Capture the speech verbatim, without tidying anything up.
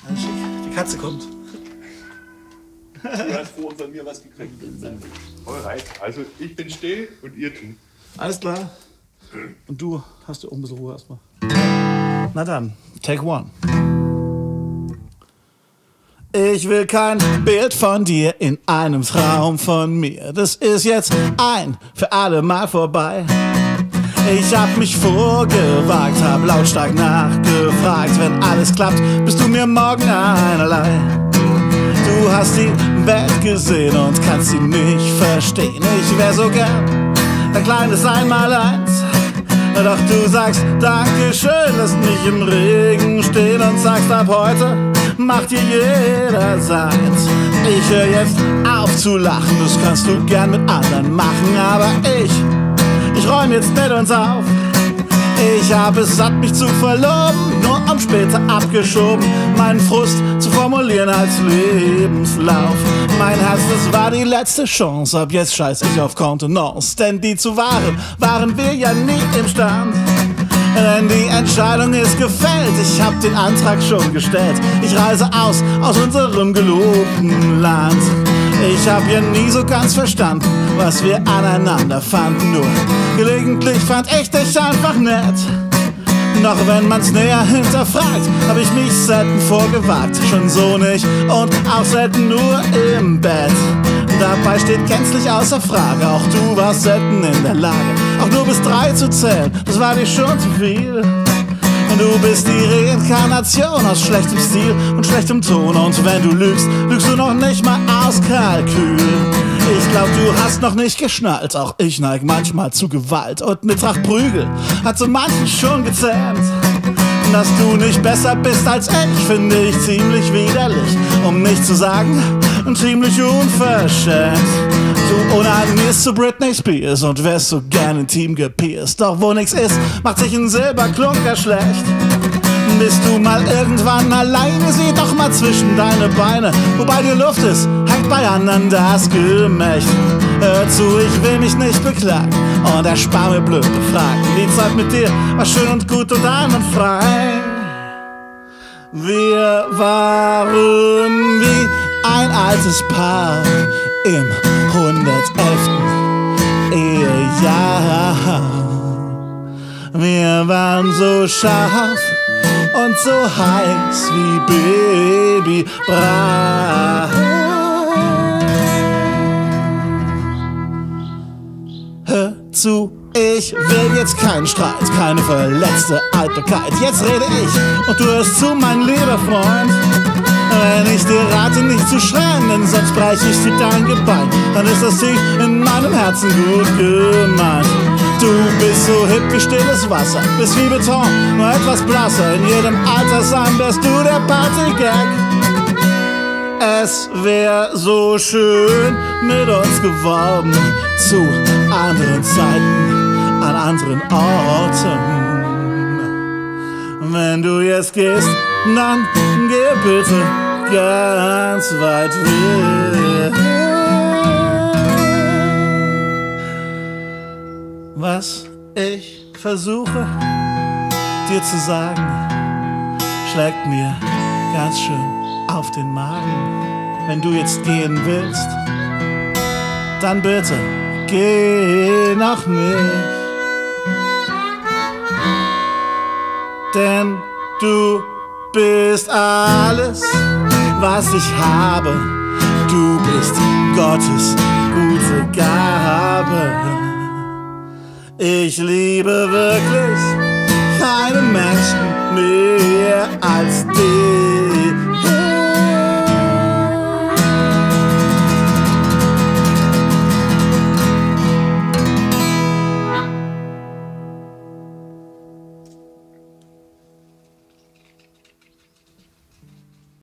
Die Katze kommt. Du hast vor uns an mir was gekriegt. Alright, also ich bin still und ihr tut. Alles klar. Und du hast du auch ein bisschen Ruhe erstmal. Na dann, take one. Ich will kein Bild von dir in einem Traum von mir. Das ist jetzt ein für alle Mal vorbei. Ich hab mich vorgewagt, hab lautstark nachgefragt. Wenn alles klappt, bist du mir morgen einerlei. Du hast die Welt gesehen und kannst sie nicht verstehen. Ich wär so gern ein kleines Einmaleins. Doch du sagst Dankeschön, lässt mich im Regen stehen und sagst ab heute macht dir jeder seins. Ich hör jetzt auf zu lachen, das kannst du gern mit anderen machen, aber ich, ich räum jetzt mit uns auf. Ich habe es satt, mich zu verloben, nur um später abgeschoben, meinen Frust zu formulieren als Lebenslauf. Mein Herz, das war die letzte Chance, ab jetzt scheiß ich auf Kontenance, denn die zu wahren, waren wir ja nie imstand. Denn die Entscheidung ist gefällt, ich hab den Antrag schon gestellt. Ich reise aus, aus unserem gelobten Land. Ich hab ja nie so ganz verstanden, was wir aneinander fanden. Nur gelegentlich fand ich dich einfach nett. Doch wenn man's näher hinterfragt, hab ich mich selten vorgewagt. Schon so nicht und auch selten nur im Bett. Dabei steht gänzlich außer Frage, auch du warst selten in der Lage, auch nur bis drei zu zählen, das war dir schon zu viel. Du bist die Reinkarnation aus schlechtem Stil und schlechtem Ton. Und wenn du lügst, lügst du noch nicht mal aus Kalkül. Ich glaub, du hast noch nicht geschnallt, auch ich neig manchmal zu Gewalt. Und eine Tracht Prügel hat so manchen schon gezähmt. Dass du nicht besser bist als ich, finde ich ziemlich widerlich, um nicht zu sagen, ziemlich unverschämt. Du onanierst zu Britney Spears und wärst so gern intim gepierst. Doch wo nix ist, macht sich ein Silberklunker schlecht. Bist du mal irgendwann alleine, sieh doch mal zwischen deine Beine. Wobei dir Luft ist, hängt bei anderen das Gemächt. Hör zu, ich will mich nicht beklagen und erspar mir blöde Fragen. Die Zeit mit dir war schön und gut und einwandfrei. Wir waren wie ein altes Paar im hundertelften Ehejahr. Wir waren so scharf und so heiß wie Babybrei. Hör zu, ich will jetzt keinen Streit, keine verletzte Eitelkeit. Jetzt rede ich und du hörst zu, mein lieber Freund. Wenn ich dir rate, nicht zu schreien, denn sonst breich ich dir dein Gebein, dann ist das Ding in meinem Herzen gut gemeint. Du bist so hip wie stilles Wasser, bist wie Beton, nur etwas blasser. In jedem Altersheim wärst du der Partygag. Es wär so schön mit uns geworden, zu anderen Zeiten, an anderen Orten. Wenn du jetzt gehst, dann geh bitte ganz weit weg. Was ich versuche dir zu sagen, schlägt mir ganz schön auf den Magen. Wenn du jetzt gehen willst, dann bitte geh noch nicht. Denn du bist alles, was ich habe. Du bist Gottes gute Gabe. Ich liebe